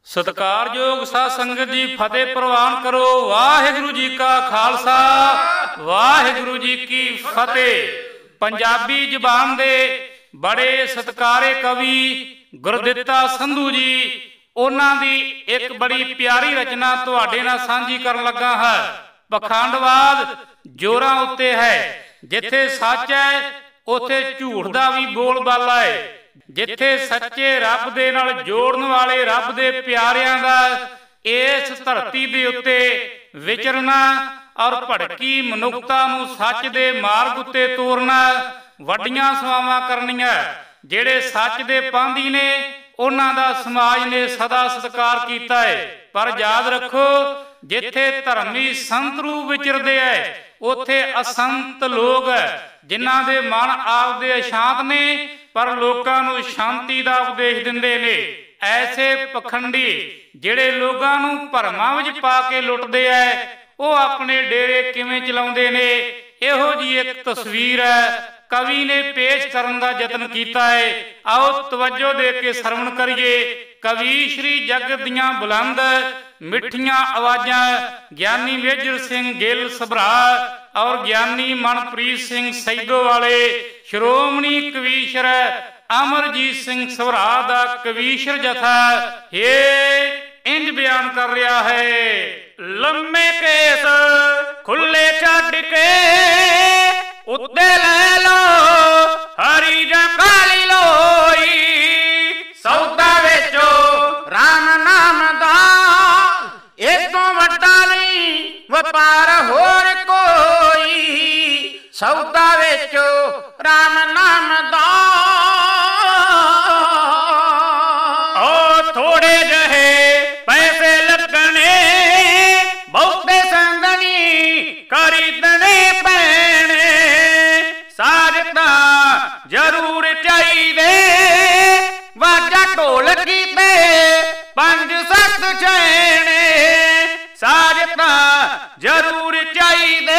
सत्कारयोग साध संगत जी फतेह प्रवान करो। वाहिगुरु जी का खालसा वाहिगुरु जी की फतेह। पंजाबी जबान दे बड़े सत्कारे कवि गुरदित्ता संधू जी, उन्हां दी एक बड़ी प्यारी रचना तुहाडे नाल सांझी करन लगा है। पखंडवाद जोरां उत्ते है, जिथे सच है उथे झूठ दा भी बोलबाला है। जिथे सच्चे रब दे नाल जोड़न वाले रब दे प्यारियां दा इस धरती दे उत्ते विचरना और भड़की मनुखता नूं सच दे मार्ग उत्ते तोरना वड्डियां सवावां करनियां। जेड़े सच दे पांधी ने उन्हां दा समाज ने सदा सत्कार कीता है। पर याद रखो, जिथे धर्मी संत रूप विचरदे है उत्थे असंत लोग जिन्हां दे मन आपदे अशांत ने पर लोकां नूं शांति दा उपदेश दिंदे ने। ऐसे पखंडी जिहड़े लोगां नूं भरमां विच पा के लुटदे है, वो अपने डेरे किवें चलाउंदे ने, इहो जी एक तस्वीर है कवि ने पेश करन दा यतन कीता है। आओ तवज्जो दे के सरवण करिए। कवि श्री जगत दियां बुलंद मिठियां आवाज़ां ज्ञानी मेजर सिंह गिल सभरा और ज्ञानी मनप्रीत सिंह सैदो वाले, श्रोमणी कवीशर अमरजीत सिंह सभरा दा कवीशर जथा ये इंज बयान कर रहा है। लम्मे केस खुले छड्ड के उत्ते ले लो हरी जां काली लोई, सौदा वेचो राम नाम दा इस तों वड्डा नहीं वपार होर कोई, सौदा वेचो राम नाम दा। ओ थोड़े जहे पैसे लगने बहुते संगनी खरीदने पैने, साजता जरूर चाहिए वाजा ढोलकी ते 5-7 छैने, साजता जरूर चाहिए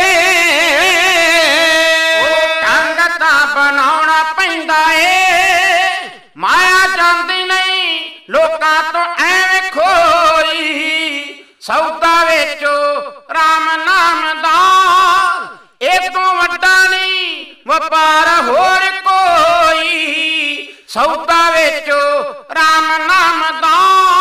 ढंग दा बनाउणा पैंदा ए, माया जांदी नहीं लोकां तो ऐवें खोई, सौदा वेचो राम नाम दा इस तों वड्डा नहीं वपार होर कोई, सौदा वेचो राम नाम दा।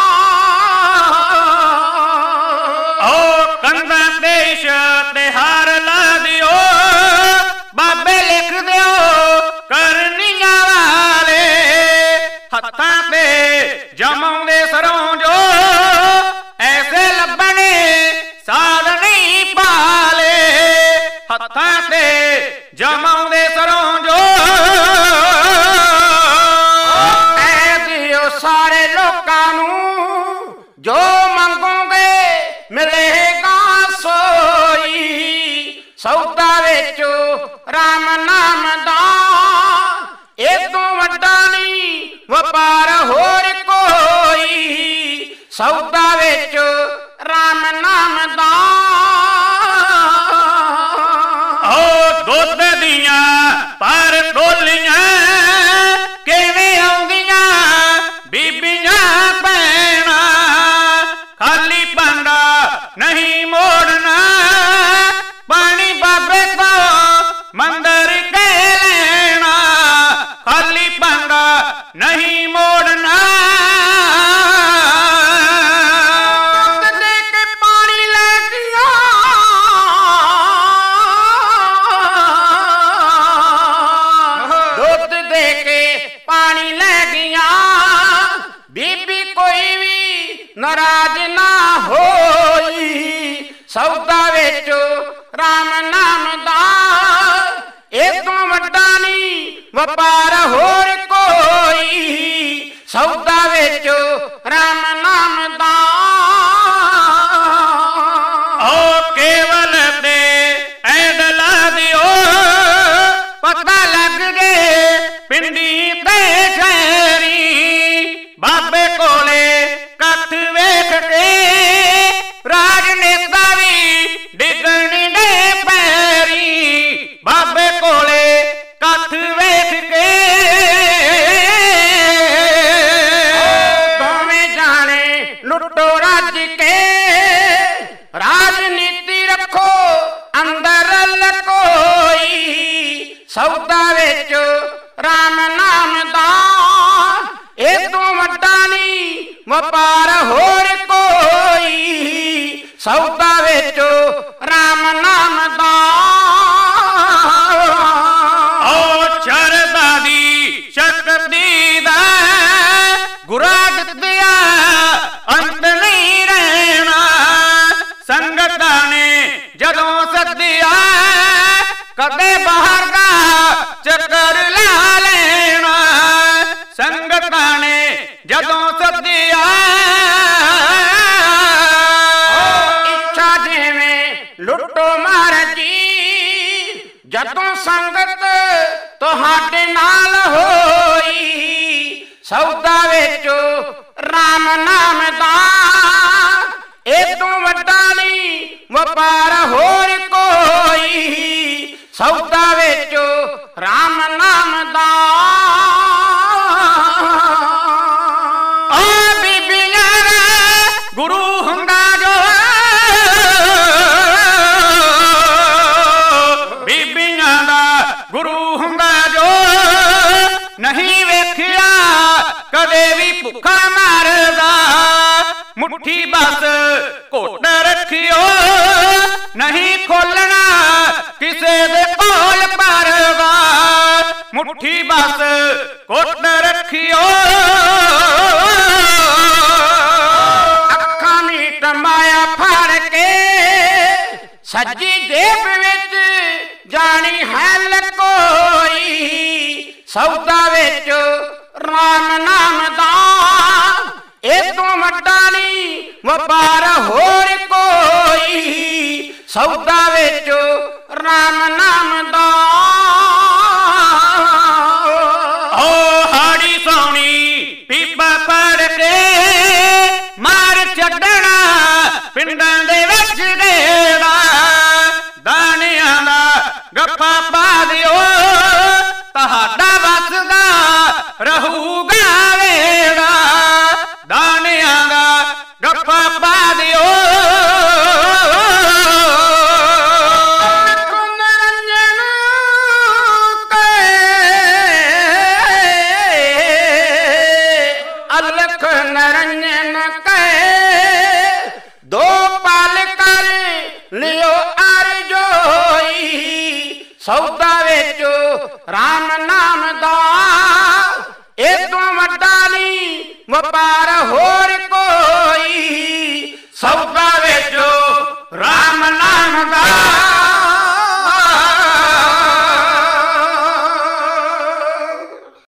ओ कंधां ते इश्तिहार ला दिओ, बाबे लिख दिओ करनियां वाले, हत्थां ते जमाउंदे सरों जो ऐसे लब्भणे साध नहीं पाले, हत्थां ते जमाउंदे सरों जो ऐ दिओ सारे लोकां नूं जो मंगोगे मिलेगा सोई, सौदा वेचो राम नाम दा इस तों वड्डा नहीं वपार होर कोई, सौदा वेचो राम नाम दा। ओ दुध दियां पर डोलियां किवें आउंदियां बीबियां भैणां, खाली भांडा नहीं मोड़ना पानी बाबे को मंदिर के लेना, खाली भांडा नहीं मोड़ना। नाराज ना होई, सौदा वेचो राम नाम दा इस तों वड्डा नहीं वपार होर कोई, सौदा वेचो राम नाम दा। ओ केवल दे ऐड ला दिओ पता लग गए पिंडी ते शहरी, बाबे कोले कथ वेख के राजनेता भी डिगणी दे पैरी, बाबे कोले कथ वेख के दोवें जाने लुटो रज के, राजनीति रखो अंदर लकोई, सौदा विच राम नाम दा ए तू वड्डा नहीं वपार होर कोई, सौदा विच राम नाम दा शरदा दी शक्ति दा गुरा दिया अंत नहीं रहना, संगतां ने जदों सद्दिया कदे बाहर का चक्कर ला लेना, संगतां ने जदों सद्दिया इच्छा जिवें लुटो महाराजी, जदों संगत तुहाडे नाल होई, सौदा विच राम नाम दा ए तू वड्डा नहीं वपार होर कोई, सौदा विच राम नाम दा बीबियां दा गुरु हुंदा जो, बीबियां दा गुरु हुंदा जो, नहीं वेखिया कदे भी भुखा मरदा, मुट्ठी बस घुट रखियो नहीं खोलना किसे दे कोल परदा, मुट्ठी बस घुट रखियो अखां मीट माया फड़ के, सज्जी जेब विच जानी है लकोई, सौदा विच राम नाम दा ए तू वड्डा नहीं वपार होर कोई, सौदा विच राम नाम दा हाड़ी सौनी पीपा फड़ के मार छड्डना पिंडां दे विच डेरा, दानियां दा गप्पा पा दिओ तहाडा वसदा रहूगा वेड़ा, दानियां दा गप्पा पा दिओ अलख निरंजन कहे, दो पाल कर लियो अर्जोई, सौदा विच राम नाम दा ए तू वड्डा नहीं वपार होर कोई, सौदा